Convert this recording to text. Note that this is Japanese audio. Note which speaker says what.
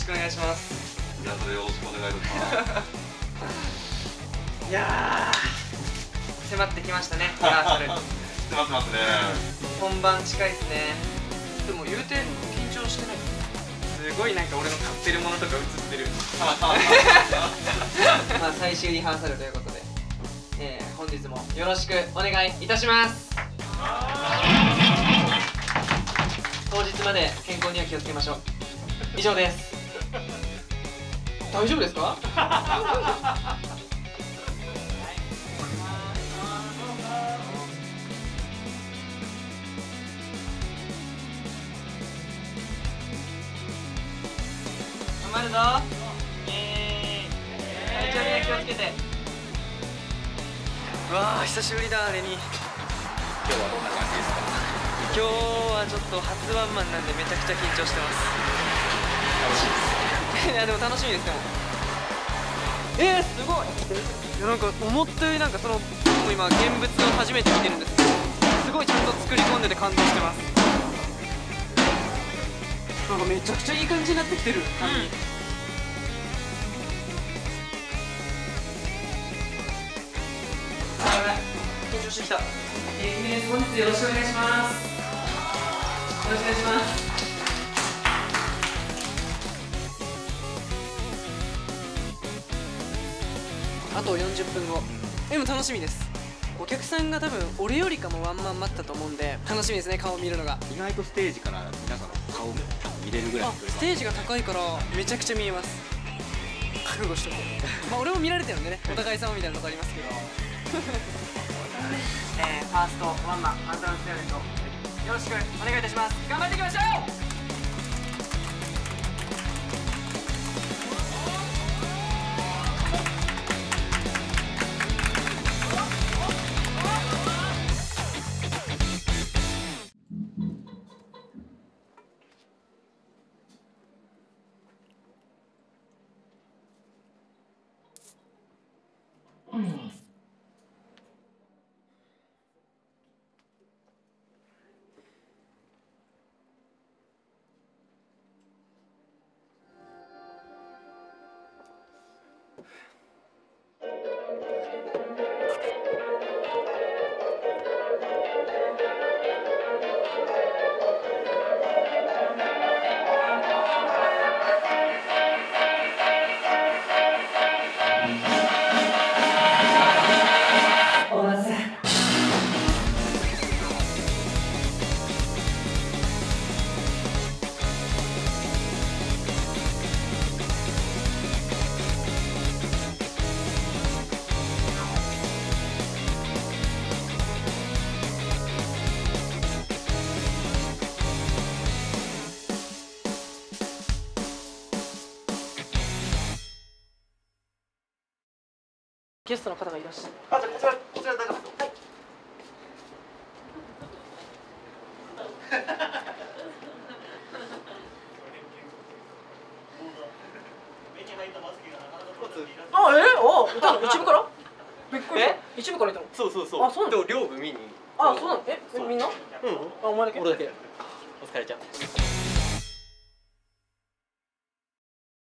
Speaker 1: くお願いします。
Speaker 2: いや、それよろしくお願いいたします。
Speaker 1: いやー、迫ってきましたね、リハーサル。
Speaker 2: 迫ってますね。
Speaker 1: 本番近いですね。でも言うて緊張してないですね。すごいなんか俺の買ってるものとか映ってる。まあ最終リハーサルということで、本日もよろしくお願いいたします。当日まで健康には気をつけましょう。以上です。大丈夫ですか？頑張るぞ。体調には気をつけて。うわー、久しぶりだ、レニー。
Speaker 2: 今日はどんな感じですか？
Speaker 1: 今日はちょっと初ワンマンなんでめちゃくちゃ緊張してます。
Speaker 2: 楽しいです。
Speaker 1: いやでも楽しみです。でもすごい。いやなんか思ったよりなんかその僕も今現物を初めて見てるんですけど、すごいちゃんと作り込んでて感動してます。なんかめちゃくちゃいい感じになってきてる。緊張してきた。君です。本日よろしくお願いします。よろしくお願いします。あと40分後。でも楽しみです。お客さんが多分俺よりかもワンマン待ったと思うんで楽しみですね、顔見るのが。
Speaker 2: 意外とステージから皆さんの顔も見れるぐらい。
Speaker 1: ステージが高いからめちゃくちゃ見えます。覚悟しとこう。まあ俺も見られてるんでね、お互い様みたいなとこありますけど。ファーストワンマンアンダーステアレントよろしくお願いいたします。頑張っていきましょう。ゲストの方がいらっしゃる。あ、じゃあこちら大丈夫ですか？はい。一部から？びっくりした。一部からいたの？
Speaker 3: そうそうそう。
Speaker 1: あ、そうなの？
Speaker 3: 両部見に。
Speaker 1: あ、そうなの？みんな？
Speaker 3: あ、お前だけ？俺だけ。お疲れちゃん。